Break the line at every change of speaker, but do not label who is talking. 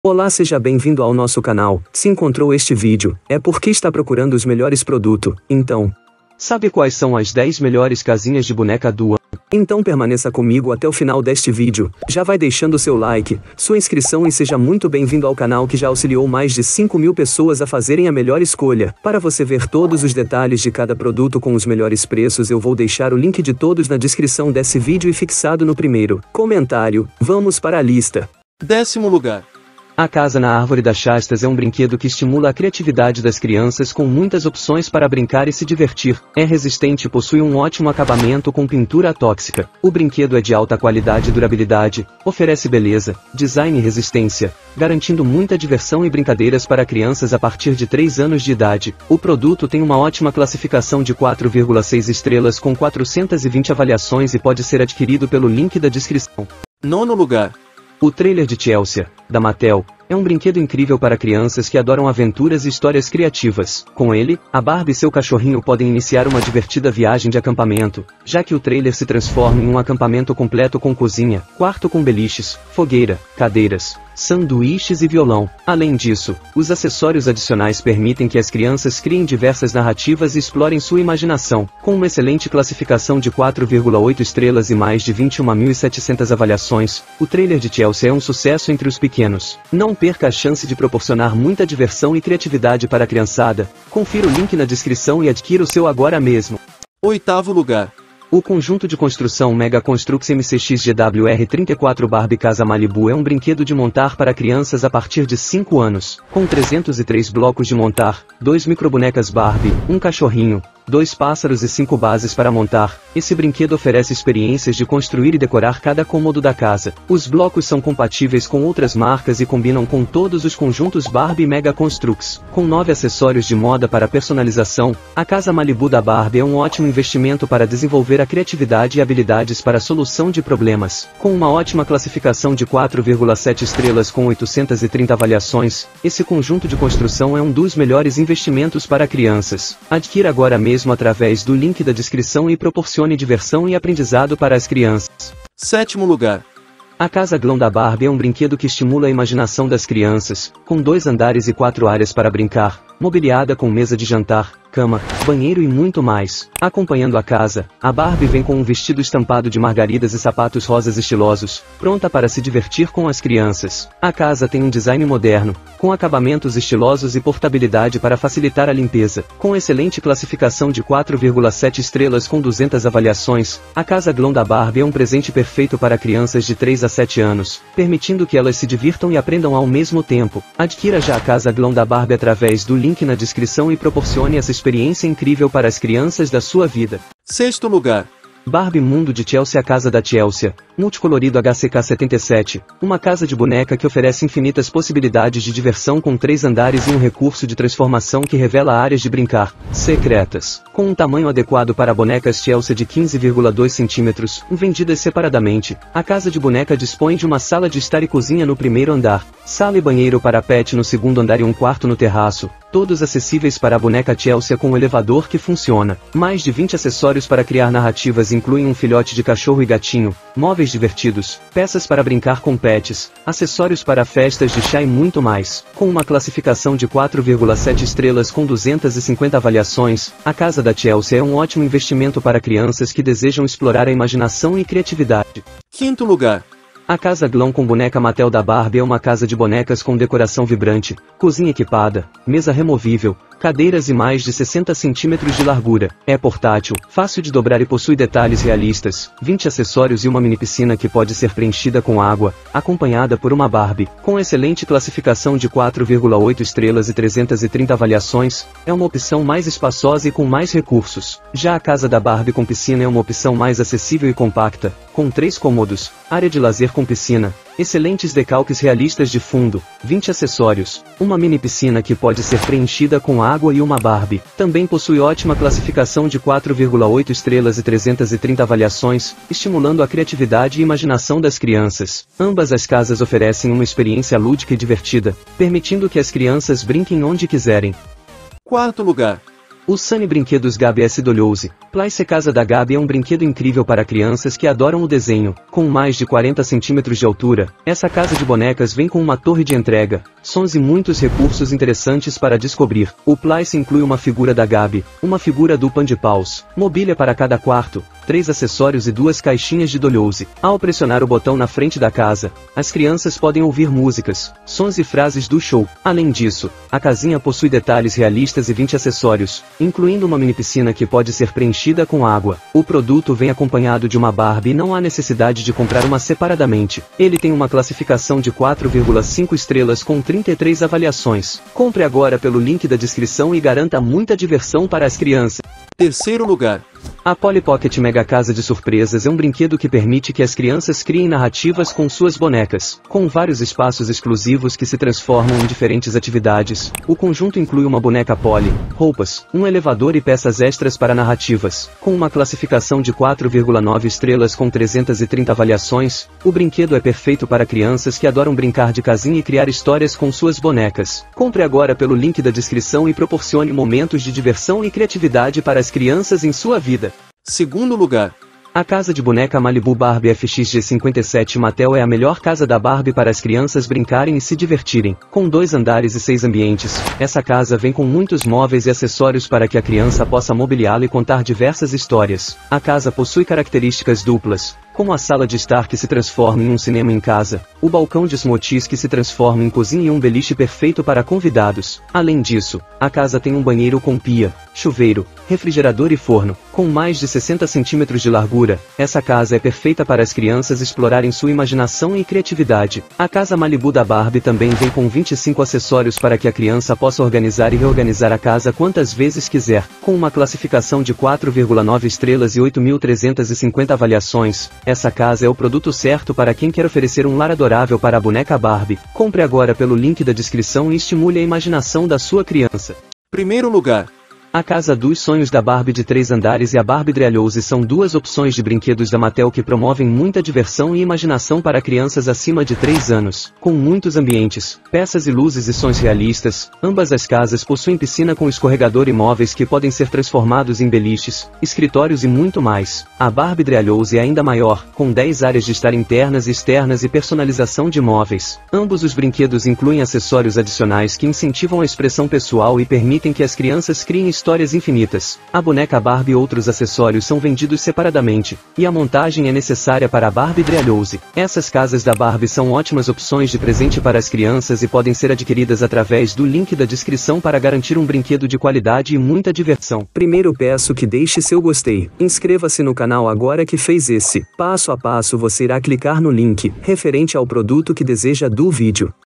Olá, seja bem-vindo ao nosso canal. Se encontrou este vídeo, é porque está procurando os melhores produtos. Então, sabe quais são as 10 melhores casinhas de boneca do ano? Então permaneça comigo até o final deste vídeo. Já vai deixando seu like, sua inscrição e seja muito bem-vindo ao canal que já auxiliou mais de 5.000 pessoas a fazerem a melhor escolha. Para você ver todos os detalhes de cada produto com os melhores preços, eu vou deixar o link de todos na descrição desse vídeo e fixado no primeiro comentário. Vamos para a lista.
10º lugar.
A Casa na Árvore das Chastas é um brinquedo que estimula a criatividade das crianças com muitas opções para brincar e se divertir. É resistente e possui um ótimo acabamento com pintura atóxica. O brinquedo é de alta qualidade e durabilidade, oferece beleza, design e resistência, garantindo muita diversão e brincadeiras para crianças a partir de 3 anos de idade. O produto tem uma ótima classificação de 4,6 estrelas com 420 avaliações e pode ser adquirido pelo link da descrição.
9º lugar.
O trailer de Chelsea, da Mattel, é um brinquedo incrível para crianças que adoram aventuras e histórias criativas. Com ele, a Barbie e seu cachorrinho podem iniciar uma divertida viagem de acampamento, já que o trailer se transforma em um acampamento completo com cozinha, quarto com beliches, fogueira, cadeiras, sanduíches e violão. Além disso, os acessórios adicionais permitem que as crianças criem diversas narrativas e explorem sua imaginação. Com uma excelente classificação de 4,8 estrelas e mais de 21.700 avaliações, o trailer de Chelsea é um sucesso entre os pequenos. Não perca a chance de proporcionar muita diversão e criatividade para a criançada. Confira o link na descrição e adquira o seu agora mesmo.
8º lugar.
O conjunto de construção Mega Construx MCX GWR34 Barbie Casa Malibu é um brinquedo de montar para crianças a partir de 5 anos. Com 303 blocos de montar, 2 microbonecas Barbie, um cachorrinho, 2 pássaros e 5 bases para montar, esse brinquedo oferece experiências de construir e decorar cada cômodo da casa. Os blocos são compatíveis com outras marcas e combinam com todos os conjuntos Barbie Mega Construx. Com 9 acessórios de moda para personalização, a Casa Malibu da Barbie é um ótimo investimento para desenvolver a criatividade e habilidades para a solução de problemas. Com uma ótima classificação de 4,7 estrelas com 830 avaliações, esse conjunto de construção é um dos melhores investimentos para crianças. Adquira agora mesmo através do link da descrição e proporcione diversão e aprendizado para as crianças.
7º lugar.
A Casa Glow da Barbie é um brinquedo que estimula a imaginação das crianças, com 2 andares e 4 áreas para brincar, mobiliada com mesa de jantar, cama, banheiro e muito mais. Acompanhando a casa, a Barbie vem com um vestido estampado de margaridas e sapatos rosas estilosos, pronta para se divertir com as crianças. A casa tem um design moderno, com acabamentos estilosos e portabilidade para facilitar a limpeza. Com excelente classificação de 4,7 estrelas com 200 avaliações, a Casa Glow da Barbie é um presente perfeito para crianças de 3 a 7 anos, permitindo que elas se divirtam e aprendam ao mesmo tempo. Adquira já a Casa Glow da Barbie através do link na descrição e proporcione essa experiência incrível para as crianças da sua vida.
6º lugar.
Barbie Mundo de Chelsea. A Casa da Chelsea, multicolorido HCK77, uma casa de boneca que oferece infinitas possibilidades de diversão com 3 andares e um recurso de transformação que revela áreas de brincar secretas. Com um tamanho adequado para bonecas Chelsea de 15,2 cm, vendidas separadamente, a casa de boneca dispõe de uma sala de estar e cozinha no primeiro andar, sala e banheiro para pet no segundo andar e um quarto no terraço, todos acessíveis para a boneca Chelsea com um elevador que funciona. Mais de 20 acessórios para criar narrativas incluem um filhote de cachorro e gatinho, móveis divertidos, peças para brincar com pets, acessórios para festas de chá e muito mais. Com uma classificação de 4,7 estrelas com 250 avaliações, a Casa da Chelsea é um ótimo investimento para crianças que desejam explorar a imaginação e criatividade.
5º lugar.
A Casa Glow com boneca Mattel da Barbie é uma casa de bonecas com decoração vibrante, cozinha equipada, mesa removível, cadeiras e mais de 60 centímetros de largura. É portátil, fácil de dobrar e possui detalhes realistas, 20 acessórios e uma mini piscina que pode ser preenchida com água, acompanhada por uma Barbie. Com excelente classificação de 4,8 estrelas e 330 avaliações, é uma opção mais espaçosa e com mais recursos. Já a Casa da Barbie com piscina é uma opção mais acessível e compacta, com 3 cômodos, área de lazer com piscina, excelentes decalques realistas de fundo, 20 acessórios, uma mini piscina que pode ser preenchida com água e uma Barbie. Também possui ótima classificação de 4,8 estrelas e 330 avaliações, estimulando a criatividade e imaginação das crianças. Ambas as casas oferecem uma experiência lúdica e divertida, permitindo que as crianças brinquem onde quiserem.
4º lugar.
O Sunny Brinquedos Gabi S12. Playce Casa da Gabi é um brinquedo incrível para crianças que adoram o desenho. Com mais de 40 centímetros de altura, essa casa de bonecas vem com uma torre de entrega, sons e muitos recursos interessantes para descobrir. O Playce inclui uma figura da Gabi, uma figura do Pandipaus, mobília para cada quarto, 3 acessórios e 2 caixinhas de dollhouse. Ao pressionar o botão na frente da casa, as crianças podem ouvir músicas, sons e frases do show. Além disso, a casinha possui detalhes realistas e 20 acessórios, incluindo uma mini piscina que pode ser preenchida com água. O produto vem acompanhado de uma Barbie e não há necessidade de comprar uma separadamente. Ele tem uma classificação de 4,5 estrelas com 33 avaliações. Compre agora pelo link da descrição e garanta muita diversão para as crianças.
Terceiro lugar.
A Polly Pocket Mega Casa de Surpresas é um brinquedo que permite que as crianças criem narrativas com suas bonecas. Com vários espaços exclusivos que se transformam em diferentes atividades, o conjunto inclui uma boneca Polly, roupas, um elevador e peças extras para narrativas. Com uma classificação de 4,9 estrelas com 330 avaliações, o brinquedo é perfeito para crianças que adoram brincar de casinha e criar histórias com suas bonecas. Compre agora pelo link da descrição e proporcione momentos de diversão e criatividade para as crianças em sua vida.
Segundo lugar.
A casa de boneca Malibu Barbie FXG57 Mattel é a melhor casa da Barbie para as crianças brincarem e se divertirem. Com 2 andares e 6 ambientes, essa casa vem com muitos móveis e acessórios para que a criança possa mobiliá-la e contar diversas histórias. A casa possui características duplas, como a sala de estar que se transforma em um cinema em casa, o balcão de smoothies que se transforma em cozinha e um beliche perfeito para convidados. Além disso, a casa tem um banheiro com pia, chuveiro, refrigerador e forno. Com mais de 60 centímetros de largura, essa casa é perfeita para as crianças explorarem sua imaginação e criatividade. A casa Malibu da Barbie também vem com 25 acessórios para que a criança possa organizar e reorganizar a casa quantas vezes quiser. Com uma classificação de 4,9 estrelas e 8.350 avaliações, essa casa é o produto certo para quem quer oferecer um lar adorável para a boneca Barbie. Compre agora pelo link da descrição e estimule a imaginação da sua criança.
Primeiro lugar.
A Casa dos Sonhos da Barbie de 3 andares e a Barbie Dreamhouse são 2 opções de brinquedos da Mattel que promovem muita diversão e imaginação para crianças acima de 3 anos. Com muitos ambientes, peças e luzes e sons realistas, ambas as casas possuem piscina com escorregador e móveis que podem ser transformados em beliches, escritórios e muito mais. A Barbie Dreamhouse é ainda maior, com 10 áreas de estar internas e externas e personalização de móveis. Ambos os brinquedos incluem acessórios adicionais que incentivam a expressão pessoal e permitem que as crianças criem histórias infinitas. A boneca Barbie e outros acessórios são vendidos separadamente, e a montagem é necessária para a Barbie Dreamhouse. Essas casas da Barbie são ótimas opções de presente para as crianças e podem ser adquiridas através do link da descrição para garantir um brinquedo de qualidade e muita diversão. Primeiro peço que deixe seu gostei. Inscreva-se no canal agora que fez esse. Passo a passo você irá clicar no link referente ao produto que deseja do vídeo.